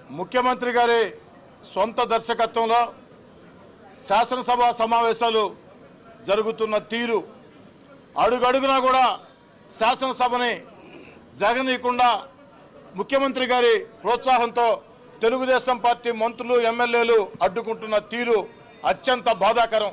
ముఖ్యమంత్రి గారి సొంత దర్శకత్వంలో శాసనసభ సమావేశాలు జరుగుతున్న తీరు అడుగడుగునా కూడా శాసనసభని జరగనీయకుండా ముఖ్యమంత్రి గారి ప్రోత్సాహంతో తెలుగుదేశం పార్టీ మంత్రులు ఎమ్మెల్యేలు అడ్డుకుంటున్న తీరు అత్యంత బాధాకరం।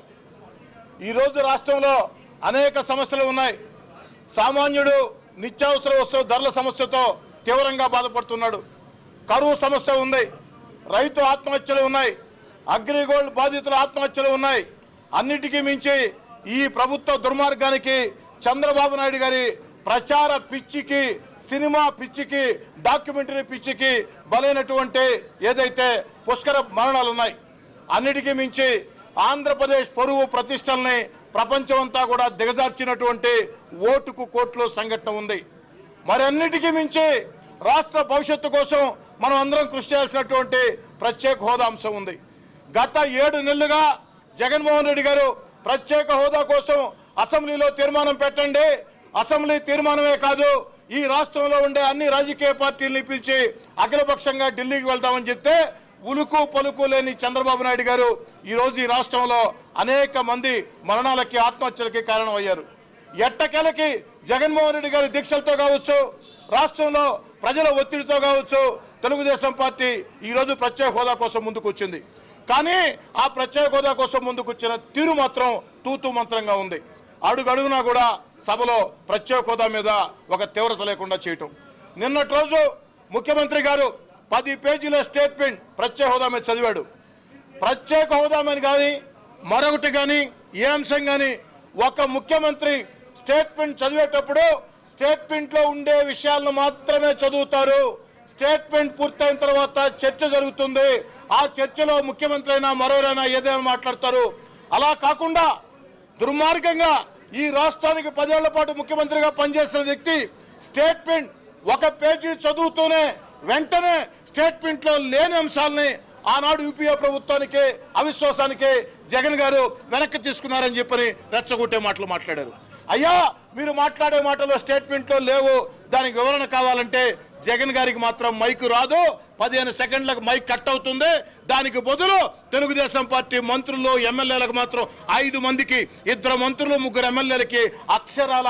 ఈ రోజు రాష్ట్రంలో అనేక సమస్యలు ఉన్నాయి। సామాన్యుడు నిత్యావసర వస్తువు ధరల సమస్యతో తీవ్రంగా బాధపడుతున్నాడు। కరువు సమస్య ఉంది, రైతు ఆత్మహత్యలు ఉన్నాయి, అగ్రిగోల్డ్ బాధితుల ఆత్మహత్యలు ఉన్నాయి। అన్నిటికీ మించి ఈ ప్రభుత్వ దుర్మార్గానికి చంద్రబాబు నాయుడు గారి ప్రచార పిచ్చికి, సినిమా పిచ్చికి, డాక్యుమెంటరీ పిచ్చికి బలైనటువంటి ఏదైతే పుష్కర మరణాలు ఉన్నాయి, అన్నిటికీ మించి ఆంధ్రప్రదేశ్ పరువు ప్రతిష్టల్ని ప్రపంచమంతా కూడా దిగజార్చినటువంటి ఓటుకు కోట్లు సంఘటన ఉంది। మరి అన్నిటికీ మించి రాష్ట్ర భవిష్యత్తు కోసం మనం అందరం కృషి చేయాల్సినటువంటి ప్రత్యేక హోదా అంశం ఉంది। గత 7 నెలలుగా జగన్మోహన్ రెడ్డి గారు ప్రత్యేక హోదా కోసం అసెంబ్లీలో తీర్మానం పెట్టండి, అసెంబ్లీ తీర్మానమే కాదు ఈ రాష్ట్రంలో ఉండే అన్ని రాజకీయ పార్టీలను పిలిచి అఖిలపక్షంగా ఢిల్లీకి వెళ్తామని చెప్తే ఉలుకు పలుకు లేని చంద్రబాబు నాయుడు గారు ఈ రోజు ఈ రాష్ట్రంలో అనేక మంది మరణాలకి, ఆత్మహత్యలకి కారణమయ్యారు। ఎట్టకేలకి జగన్మోహన్ రెడ్డి గారి దీక్షలతో కావచ్చు, రాష్ట్రంలో ప్రజల ఒత్తిడితో కావచ్చు, తెలుగుదేశం పార్టీ ఈ రోజు ప్రత్యేక హోదా కోసం ముందుకు వచ్చింది। కానీ ఆ ప్రత్యేక హోదా కోసం ముందుకు వచ్చిన తీరు మాత్రం తూతూ మంత్రంగా ఉంది। అడుగడుగునా కూడా సభలో ప్రత్యేక హోదా మీద ఒక తీవ్రత లేకుండా చేయటం। నిన్నటి రోజు ముఖ్యమంత్రి గారు 10 పేజీల స్టేట్మెంట్ ప్రత్యేక హోదా మీద చదివాడు। ప్రత్యేక హోదా మీద కానీ మరొకటి కానీ ఏ అంశం కానీ ఒక ముఖ్యమంత్రి స్టేట్మెంట్ చదివేటప్పుడు స్టేట్మెంట్ లో ఉండే విషయాలను మాత్రమే చదువుతారు। స్టేట్మెంట్ పూర్తయిన తర్వాత చర్చ జరుగుతుంది, ఆ చర్చలో ముఖ్యమంత్రి అయినా మరోరైనా ఏదైనా మాట్లాడతారు। అలా కాకుండా దుర్మార్గంగా ఈ రాష్ట్రానికి 10 ఏళ్ల పాటు ముఖ్యమంత్రిగా పనిచేసిన వ్యక్తి స్టేట్మెంట్ ఒక పేజీ చదువుతూనే వెంటనే స్టేట్మెంట్ లో లేని అంశాలని ఆనాడు యూపీఏ ప్రభుత్వానికి, అవిశ్వాసానికి జగన్ గారు వెనక్కి తీసుకున్నారని చెప్పని రెచ్చగొట్టే మాటలు మాట్లాడారు। అయ్యా, మీరు మాట్లాడే మాటలు స్టేట్మెంట్ లో లేవు, దానికి వివరణ కావాలంటే జగన్ గారికి మాత్రం మైకు రాదు, 15 సెకండ్లకు మైక్ కట్ అవుతుంది। దానికి బదులు తెలుగుదేశం పార్టీ మంత్రులు, ఎమ్మెల్యేలకు మాత్రం 5 మందికి, 2 మంత్రులు, 3 ఎమ్మెల్యేలకి అక్షరాల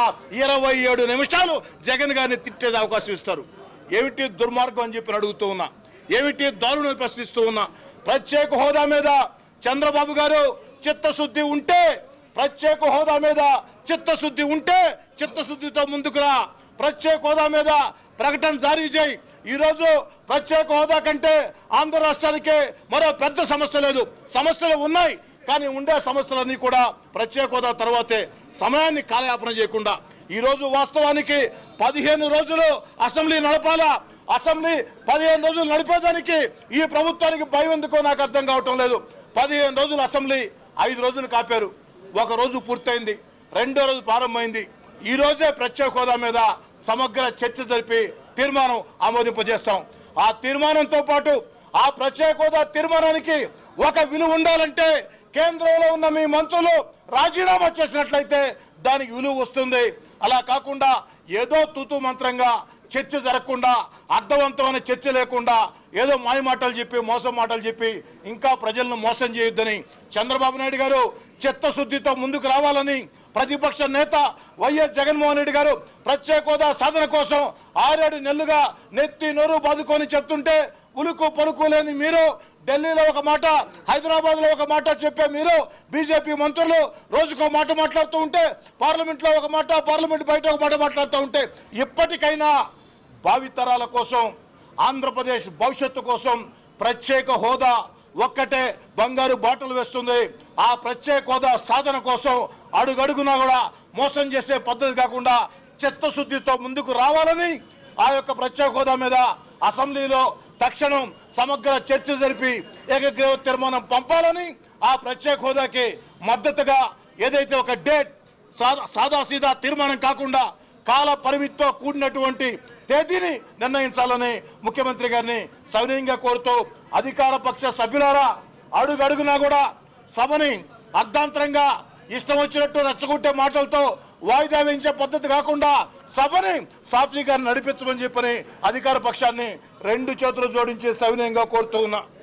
27 నిమిషాలు జగన్ గారిని తిట్టేది అవకాశం ఇస్తారు। ఏమిటి దుర్మార్గం అని చెప్పి అడుగుతూ ఉన్నా, ఏమిటి దారుణం ప్రశ్నిస్తూ ఉన్నా। ప్రత్యేక హోదా మీద చంద్రబాబు గారు చిత్తశుద్ధి ఉంటే, ప్రత్యేక హోదా మీద చిత్తశుద్ధి ఉంటే చిత్తశుద్ధితో ముందుకు రా, ప్రత్యేక హోదా మీద ప్రకటన జారీ చేయి। ఈ రోజు ప్రత్యేక హోదా కంటే ఆంధ్ర రాష్ట్రానికి మరో పెద్ద సమస్య లేదు, సమస్యలు ఉన్నాయి కానీ ఉండే సమస్యలన్నీ కూడా ప్రత్యేక హోదా తర్వాతే। సమయాన్ని కాలయాపన చేయకుండా ఈ రోజు వాస్తవానికి 15 రోజులు అసెంబ్లీ నడపాలా, అసెంబ్లీ 15 రోజులు నడిపేదానికి ఈ ప్రభుత్వానికి భయం ఎందుకో నాకు అర్థం కావటం లేదు। 15 రోజులు అసెంబ్లీ 5 రోజులు కాపారు, 1 రోజు పూర్తయింది, 2వ రోజు ప్రారంభమైంది। ఈ రోజే ప్రత్యేక హోదా మీద సమగ్ర చర్చ జరిపి తీర్మానం ఆమోదింపజేస్తాం। ఆ తీర్మానంతో పాటు ఆ ప్రత్యేక హోదా తీర్మానానికి ఒక విలువ ఉండాలంటే కేంద్రంలో ఉన్న మీ మంత్రులు రాజీనామా చేసినట్లయితే దానికి విలువ వస్తుంది। అలా కాకుండా ఏదో తూతూ మంత్రంగా చర్చ జరగకుండా, అర్థవంతమైన చర్చ లేకుండా ఏదో మాయ మాటలు చెప్పి, మోసం మాటలు చెప్పి ఇంకా ప్రజలను మోసం చేయొద్దని చంద్రబాబు నాయుడు గారు చిత్తశుద్ధితో ముందుకు రావాలని ప్రతిపక్ష నేత వైఎస్ జగన్మోహన్ రెడ్డి గారు ప్రత్యేక హోదా సాధన కోసం 6-7 నెలలుగా నెత్తి నోరు బాదుకొని చెప్తుంటే ఉలుకు పలుకు లేని మీరు, ఢిల్లీలో ఒక మాట, హైదరాబాద్ లో ఒక మాట చెప్పే మీరు, బీజేపీ మంత్రులు రోజుకో మాట మాట్లాడుతూ ఉంటే, పార్లమెంట్ లో ఒక మాట, పార్లమెంట్ బయట ఒక మాట మాట్లాడుతూ ఉంటే, ఇప్పటికైనా భావితరాల కోసం, ఆంధ్రప్రదేశ్ భవిష్యత్తు కోసం ప్రత్యేక హోదా ఒక్కటే బంగారు బాటలు వేస్తుంది। ఆ ప్రత్యేక హోదా సాధన కోసం అడుగడుగునా కూడా మోసం చేసే పద్ధతి కాకుండా చిత్తశుద్ధితో ముందుకు రావాలని ఆ యొక్క ప్రత్యేక హోదా మీద అసెంబ్లీలో తక్షణం సమగ్ర చర్చ జరిపి ఏకగ్రీవ తీర్మానం పంపాలని, ఆ ప్రత్యేక హోదాకి మద్దతుగా ఏదైతే ఒక డేట్ సాదాసీదా తీర్మానం కాకుండా కాల పరిమితితో కూడినటువంటి తేదీని నిర్ణయించాలని ముఖ్యమంత్రి గారిని సవినయంగా కోరుతూ, అధికార పక్ష సభ్యులారా అడుగడుగునా కూడా సభని అర్ధాంతరంగా ఇష్టం వచ్చినట్టు రెచ్చగొట్టే మాటలతో వాయిదా వేయించే పద్ధతి కాకుండా సభని సాఫీగా నడిపించమని చెప్పని అధికార పక్షాన్ని రెండు చేతులు జోడించి సవినయంగా కోరుతూ ఉన్నా.